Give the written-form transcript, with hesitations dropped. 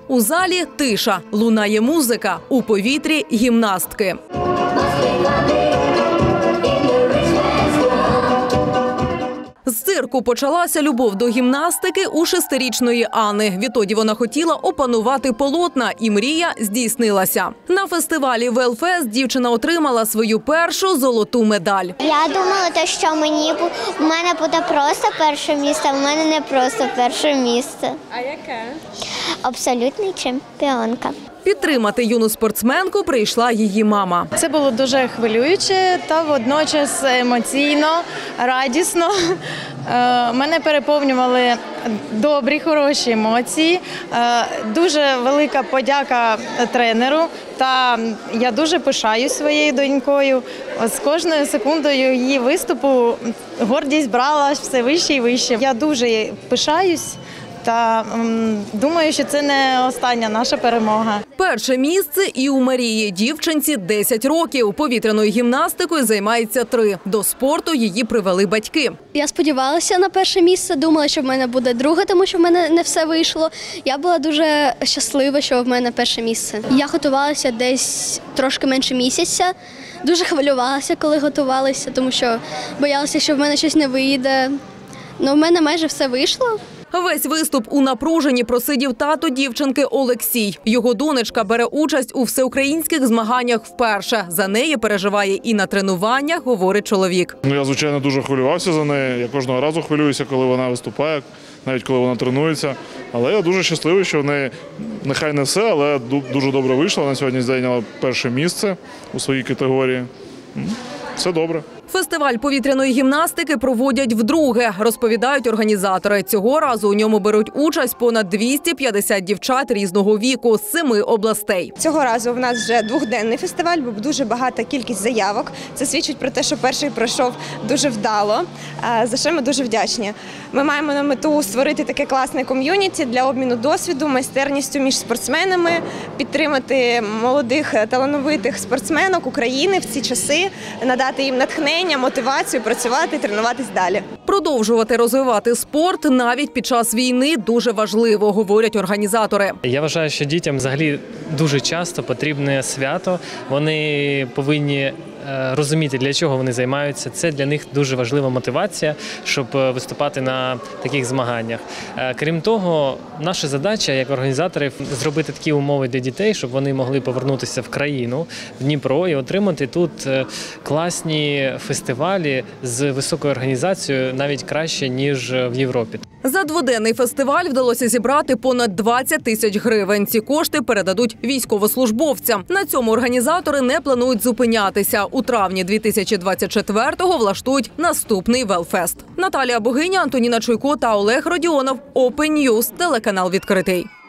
У залі тиша, лунає музика, у повітрі гімнастки. З цирку почалася любов до гімнастики у 6-річної Анни. Відтоді вона хотіла опанувати полотна, і мрія здійснилася. На фестивалі «Велфест» дівчина отримала свою першу золоту медаль. Я думала, що в мене буде просто перше місце, а в мене не просто перше місце. А яке? Абсолютна чемпіонка. Підтримати юну спортсменку прийшла її мама. Це було дуже хвилююче та водночас емоційно, радісно. Мене переповнювали добрі, хороші емоції. Дуже велика подяка тренеру. Та я дуже пишаюсь своєю донькою. З кожною секундою її виступу гордість брала все вище і вище. Я дуже пишаюсь. Та думаю, що це не остання наша перемога. Перше місце і у Марії. Дівчинці 10 років. Повітряною гімнастикою займається 3. До спорту її привели батьки. Я сподівалася на перше місце, думала, що в мене буде друге, тому що в мене не все вийшло. Я була дуже щаслива, що в мене перше місце. Я готувалася десь трошки менше місяця. Дуже хвилювалася, коли готувалася, тому що боялася, що в мене щось не вийде. Ну, в мене майже все вийшло. Весь виступ у напруженні просидів тато дівчинки Олексій. Його донечка бере участь у всеукраїнських змаганнях вперше. За неї переживає і на тренуваннях, говорить чоловік. Я, звичайно, дуже хвилювався за неї. Я кожного разу хвилююся, коли вона виступає, навіть коли вона тренується. Але я дуже щасливий, що в неї, нехай не все, але дуже добре вийшло. Вона сьогодні зайняла перше місце у своїй категорії. Все добре. Фестиваль повітряної гімнастики проводять вдруге, розповідають організатори. Цього разу у ньому беруть участь понад 250 дівчат різного віку з 7 областей. Цього разу в нас вже двохденний фестиваль, бо дуже багата кількість заявок. Це свідчить про те, що перший пройшов дуже вдало, за що ми дуже вдячні. Ми маємо на мету створити таке класне ком'юніті для обміну досвіду, майстерністю між спортсменами, підтримати молодих талановитих спортсменок України в ці часи, надати їм натхнення, мотивацію працювати, тренуватись далі. Продовжувати розвивати спорт навіть під час війни дуже важливо, говорять організатори. Я вважаю, що дітям взагалі дуже часто потрібне свято. Вони повинні розуміти, для чого вони займаються. Це для них дуже важлива мотивація, щоб виступати на таких змаганнях. Крім того, наша задача як організаторів – зробити такі умови для дітей, щоб вони могли повернутися в країну, в Дніпро і отримати тут класні фестивалі з високою організацією, навіть краще, ніж в Європі. За дводенний фестиваль вдалося зібрати понад 20 тисяч гривень. Ці кошти передадуть військовослужбовцям. На цьому організатори не планують зупинятися. У травні 2024-го влаштують наступний «Велфест». Наталія Богиня, Антоніна Чуйко та Олег Родіонов. Open News, телеканал «Відкритий».